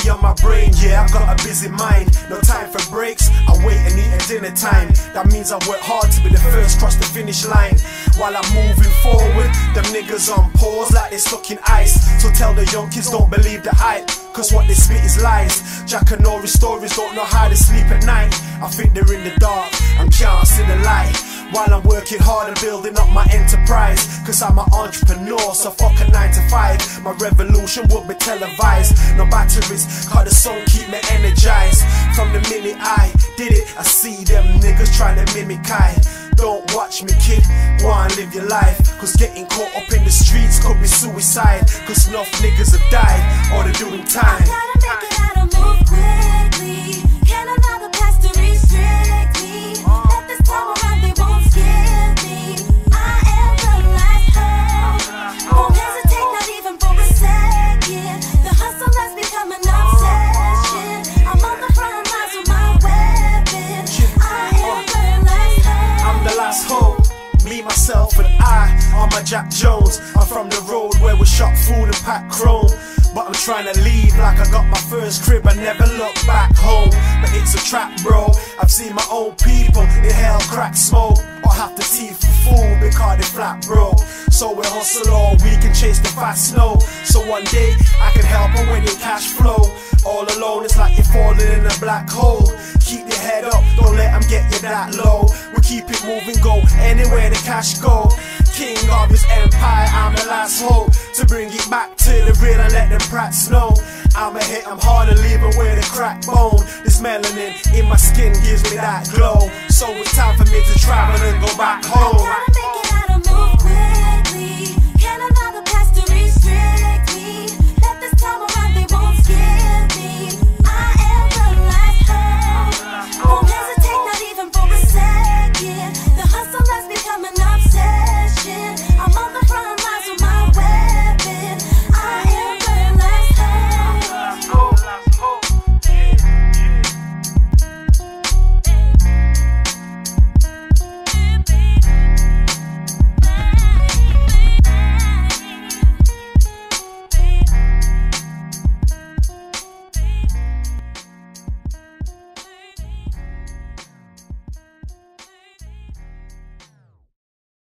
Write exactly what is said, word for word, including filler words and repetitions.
heavy on my brain, yeah, I've got a busy mind. No time for breaks, I wait and eat at dinner time. That means I work hard to be the first across the finish line. While I'm moving forward, them niggas on pause like they're stuck in ice. So tell the young kids don't believe the hype, cause what they spit is lies. Jack and Norris stories don't know how to sleep at night. I think they're in the dark and can't see the light. While I'm working hard and building up my enterprise, cause I'm an entrepreneur, so fuck a nine to five. My revolution will be televised. No batteries, cause the song keep me energized. From the minute I did it, I see them niggas trying to mimic I. Don't watch me, kid, go on live your life, cause getting caught up in the streets could be suicide. Cause enough niggas have died, or they're doing time. I gotta make it out and move quickly. Can't allow the past to restrict me. Let this time around, they won't skip me. I am the last hope. Won't hesitate, not even for a second. The hustle has become an obsession. I'm on the front lines with my weapon. I am the last hope. I'm the last hope. Me, myself and I, I'm a Jack Jones. I'm from the road where we shop food and pack chrome. But I'm trying to leave like I got my first crib. I never look back home, but it's a trap, bro. I've seen my old people inhale crack smoke, or have to teeth for food because they flat, bro. So we hustle all week and chase the fast snow, so one day I can help them when your cash flow. All alone, it's like you're falling in a black hole. Keep your head up, don't let them get you that low. We keep it moving, go anywhere the cash go. King of his empire, I'm the last hope to bring it back to the real and let them prats know. I'ma hit them hard and leave them with a cracked bone. This melanin in my skin gives me that glow, so it's time for me to travel and go back home.